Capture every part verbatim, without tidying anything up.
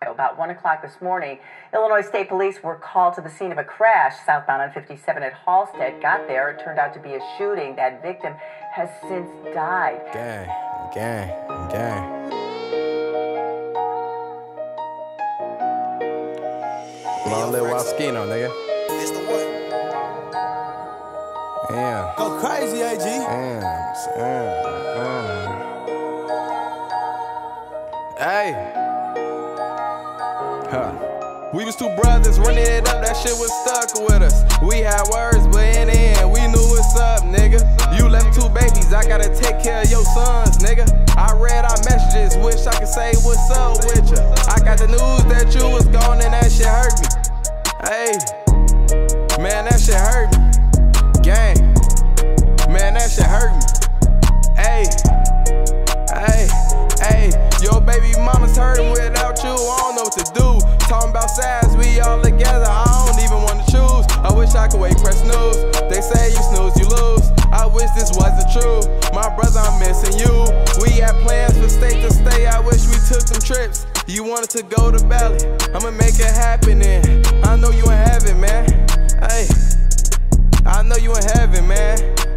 About one o'clock this morning, Illinois State Police were called to the scene of a crash southbound on fifty-seven at Halstead. Got there, it turned out to be a shooting. That victim has since died. Gang, gang, gang. Long live Waskino, nigga. It's the one. Damn. Go crazy, A G. Damn, damn, damn. Hey. Huh. We was two brothers running it up, that shit was stuck with us. We had words, but in the end, we knew what's up, nigga. You left two babies, I gotta take care of your sons, nigga. I read our messages, wish I could say what's up with ya. I got the news that you was gone and that shit hurt me. Hey, man, that shit hurt me. Gang, man, that shit hurt me. Hey, hey, hey, your baby mama's hurting without you, I don't know what to do. Talking about sides, we all together, I don't even wanna choose. I wish I could wait, press news. They say you snooze, you lose. I wish this wasn't true. My brother, I'm missing you. We had plans for state to stay, I wish we took them trips. You wanted to go to Bali, I'ma make it happen then. I know you in heaven, man. Hey, I know you in heaven, man.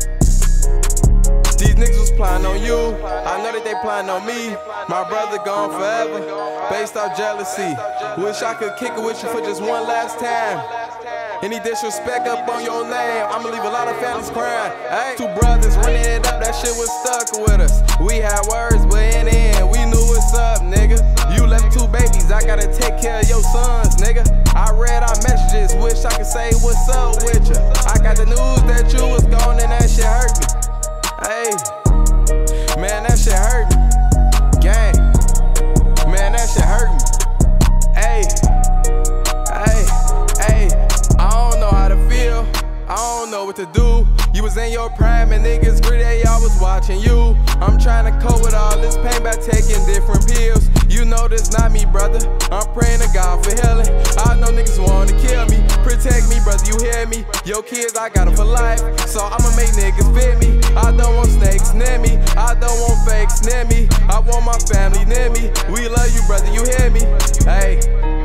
These niggas was plotting on you, I know that they plotting on me. My brother gone forever, based off jealousy. Wish I could kick it with you for just one last time. Any disrespect up on your name, I'ma leave a lot of families crying. Hey, two brothers running it up, that shit was stuck with us. We had words, but in the end, we knew what's up, nigga. You left two babies, I gotta take care of your sons, nigga. I read our messages, wish I could say what's up with ya. I got the news that you was gone and that shit hurt me. Hey, man, that shit hurt me. Gang, man, that shit hurt me. Hey, hey, hey, I don't know how to feel, I don't know what to do. You was in your prime and niggas greedy, I was watching you. I'm trying to cope with all this pain by taking different pills. You know this not me, brother, I'm praying to God for healing. I know niggas wanna kill me, protect me, brother, you hear me? Your kids, I got them for life, so I'ma make niggas fit me. I don't want snakes near me, I don't want fakes near me. I want my family near me. We love you, brother, you hear me? Hey.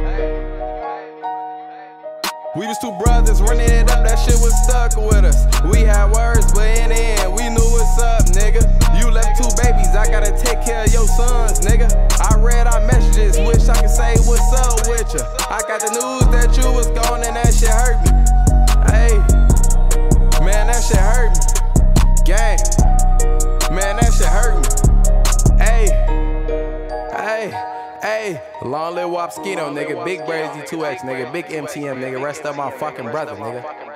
We was two brothers running it up, that shit was stuck with us. We had words, but in the end, we knew what's up, nigga. You left two babies, I gotta take care of your sons, nigga. I read our messages, wish I could say what's up with ya. I got the news that you was gone and that shit hurt me. Hey, man, that shit hurt me. Gang, man, that shit hurt me. Hey, hey. Hey, long live Wapskino, nigga. Big Brazy two X, nigga. Big M T M, nigga. Rest up my fucking brother, nigga.